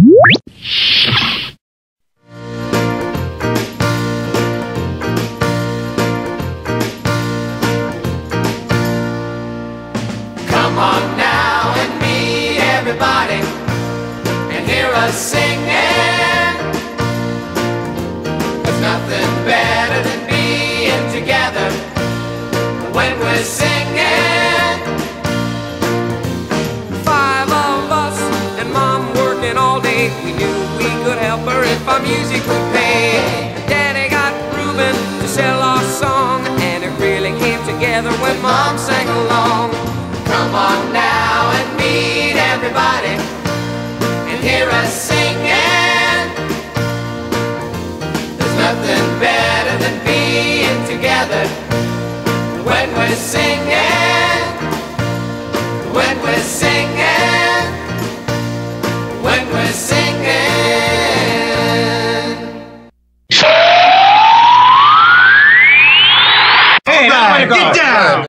Come on now and meet everybody and hear us singing. There's nothing better than being together when we're singing. 5 of us and Mom working all day. We knew we could help her if our music would pay. Daddy got Reuben to sell our song, and it really came together when Mom sang along. Come on now and meet everybody and hear us singing. There's nothing better than being together when we're singing. When we're singing. When we're singing. Hey, now get down!